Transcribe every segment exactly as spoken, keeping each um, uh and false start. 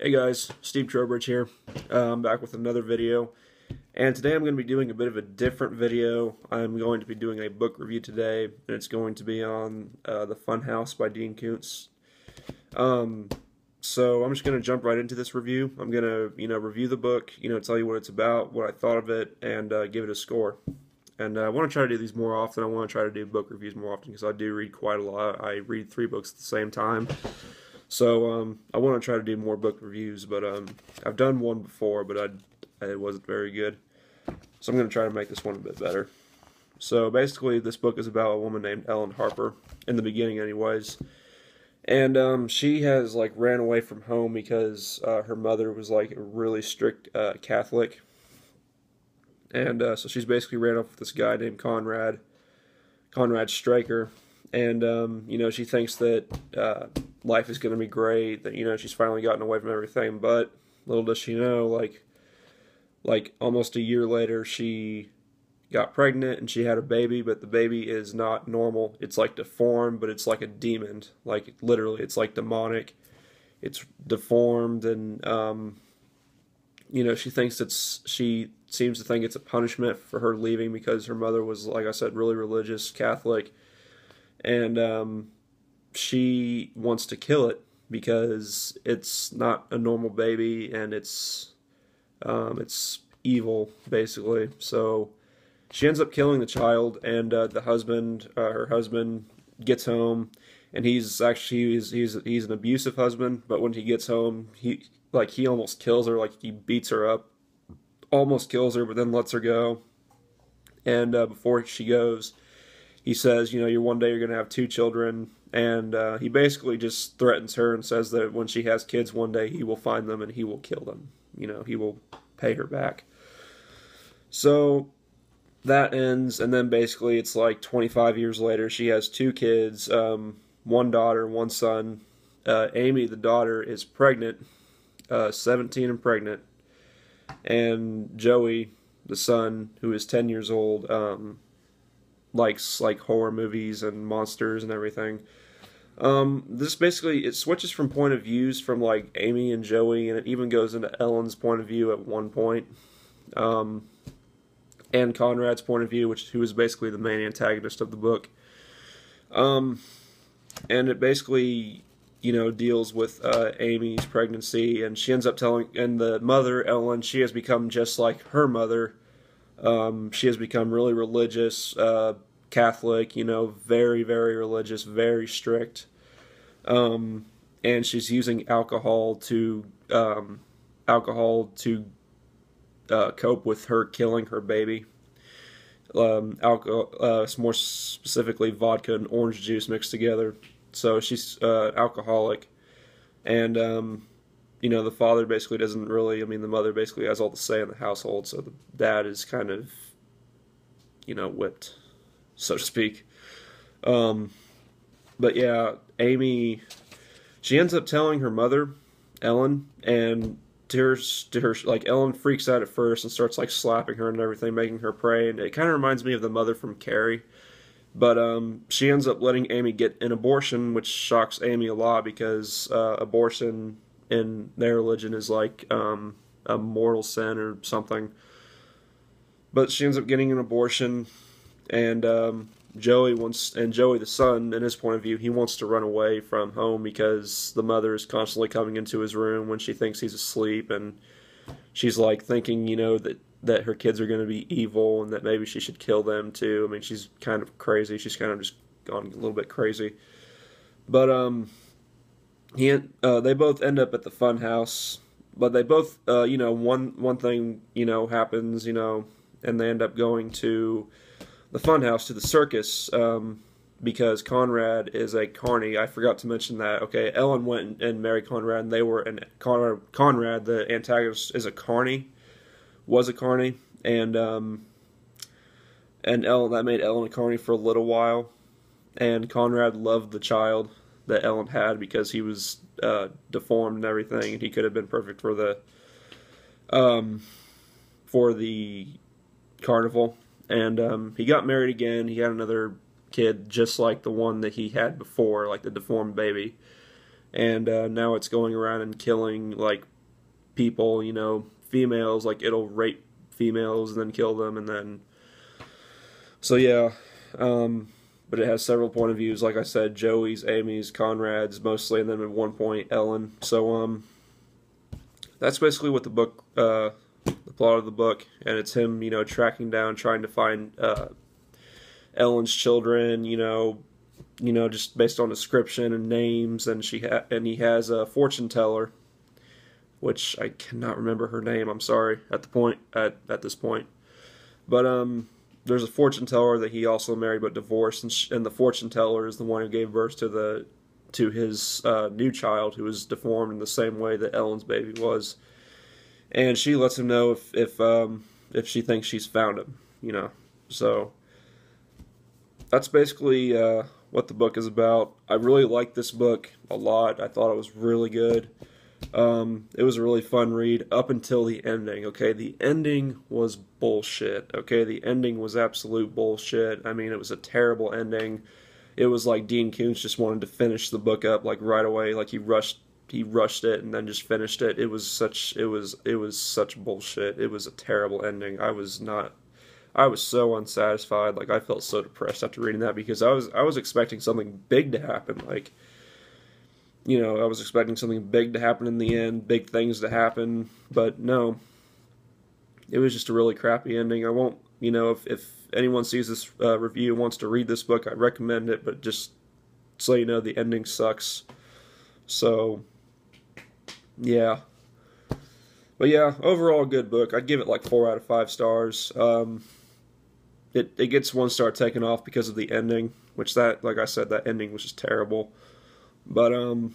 Hey guys, Steve Trowbridge here. Uh, I'm back with another video, and today I'm going to be doing a bit of a different video. I'm going to be doing a book review today, and it's going to be on uh, the Funhouse by Dean Koontz. Um, so I'm just going to jump right into this review. I'm going to, you know, review the book, you know, tell you what it's about, what I thought of it, and uh, give it a score. And uh, I want to try to do these more often. I want to try to do book reviews more often because I do read quite a lot. I read three books at the same time. So um, I want to try to do more book reviews, but um, I've done one before, but I, it wasn't very good. So I'm going to try to make this one a bit better. So basically, this book is about a woman named Ellen Harper, in the beginning anyways. And um, she has like ran away from home because uh, her mother was like a really strict uh, Catholic. And uh, so she's basically ran off with this guy named Conrad, Conrad Straker. And, um, you know, she thinks that uh, life is going to be great, that, you know, she's finally gotten away from everything. But little does she know, like, like almost a year later, she got pregnant and she had a baby, but the baby is not normal. It's, like, deformed, but it's like a demon. Like, literally, it's, like, demonic. It's deformed, and, um, you know, she thinks it's, she seems to think it's a punishment for her leaving because her mother was, like I said, really religious, Catholic. And um, she wants to kill it because it's not a normal baby, and it's um, it's evil, basically. So she ends up killing the child, and uh, the husband, uh, her husband, gets home, and he's actually he's, he's he's an abusive husband. But when he gets home, he like he almost kills her, like he beats her up, almost kills her, but then lets her go. And uh, before she goes, he says, you know, you're one day you're going to have two children, and uh, he basically just threatens her and says that when she has kids one day, he will find them and he will kill them. You know, he will pay her back. So that ends, and then basically it's like twenty-five years later, she has two kids, um, one daughter, one son. Uh, Amy, the daughter, is pregnant, uh, seventeen and pregnant, and Joey, the son, who is ten years old, um, likes like horror movies and monsters and everything. Um, this basically, it switches from point of views from like Amy and Joey, and it even goes into Ellen's point of view at one point, um, and Conrad's point of view, which who is basically the main antagonist of the book. Um, and it basically, you know, deals with uh, Amy's pregnancy, and she ends up telling, and the mother, Ellen, she has become just like her mother. Um, she has become really religious, uh, Catholic, you know, very, very religious, very strict. Um, and she's using alcohol to, um, alcohol to, uh, cope with her killing her baby. Um, alcohol, uh, more specifically vodka and orange juice mixed together. So she's, uh, alcoholic. And, um, you know, the father basically doesn't really, I mean, the mother basically has all the say in the household, so the dad is kind of, you know, whipped, so to speak. Um, but yeah, Amy, she ends up telling her mother, Ellen, and to her, to her, like, Ellen freaks out at first and starts, like, slapping her and everything, making her pray, and it kind of reminds me of the mother from Carrie. But um, she ends up letting Amy get an abortion, which shocks Amy a lot because uh, abortion in their religion is like um, a mortal sin or something. But she ends up getting an abortion, and um, Joey wants, and Joey the son, in his point of view, he wants to run away from home because the mother is constantly coming into his room when she thinks he's asleep, and she's like thinking, you know, that, that her kids are going to be evil and that maybe she should kill them too. I mean, she's kind of crazy. She's kind of just gone a little bit crazy. But, um... He, uh, they both end up at the Funhouse, but they both, uh, you know, one one thing, you know, happens, you know, and they end up going to the Funhouse, to the circus, um, because Conrad is a carny. I forgot to mention that. Okay, Ellen went and married Conrad, and they were, and Conrad, Conrad, the antagonist, is a carny, was a carny, and, um, and Ellen, that made Ellen a carny for a little while, and Conrad loved the child that Ellen had because he was uh, deformed and everything, and he could have been perfect for the um, for the carnival. And um, he got married again. He had another kid just like the one that he had before, like the deformed baby. and uh, now it's going around and killing like people, you know, females. Like it'll rape females and then kill them, and then so yeah. Um, but it has several point of views. Like I said, Joey's, Amy's, Conrad's mostly, and then at one point Ellen. So um, that's basically what the book, uh, the plot of the book, and it's him, you know, tracking down, trying to find uh, Ellen's children, you know, you know, just based on description and names, and she ha and he has a fortune teller, which I cannot remember her name. I'm sorry at the point at at this point, but um, there's a fortune teller that he also married but divorced, and, sh and the fortune teller is the one who gave birth to the to his uh, new child, who was deformed in the same way that Ellen's baby was, and she lets him know if if um, if she thinks she's found him, you know. So that's basically uh, what the book is about. I really liked this book a lot. I thought it was really good. Um, it was a really fun read up until the ending. Okay, the ending was bullshit. Okay, the ending was absolute bullshit. I mean, it was a terrible ending. It was like Dean Koontz just wanted to finish the book up like right away. Like he rushed, he rushed it and then just finished it. It was such, it was, it was such bullshit. It was a terrible ending. I was not. I was so unsatisfied. Like I felt so depressed after reading that because I was, I was expecting something big to happen. Like. You know, I was expecting something big to happen in the end, big things to happen, but no. It was just a really crappy ending. I won't, you know, if, if anyone sees this uh, review and wants to read this book, I recommend it, but just so you know, the ending sucks. So, yeah. But yeah, overall good book. I'd give it like four out of five stars. Um, it, it gets one star taken off because of the ending, which that, like I said, that ending was just terrible. But, um,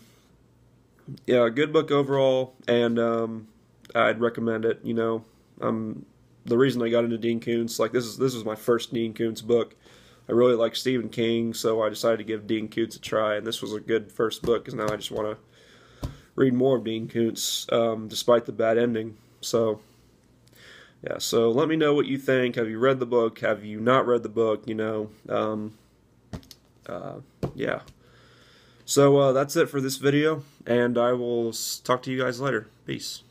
yeah, good book overall, and, um, I'd recommend it, you know. Um, the reason I got into Dean Koontz, like, this is, this was my first Dean Koontz book. I really like Stephen King, so I decided to give Dean Koontz a try, and this was a good first book, because now I just want to read more of Dean Koontz, um, despite the bad ending. So, yeah, so let me know what you think. Have you read the book? Have you not read the book, you know? Um, uh, yeah. So uh, that's it for this video, and I will talk to you guys later. Peace.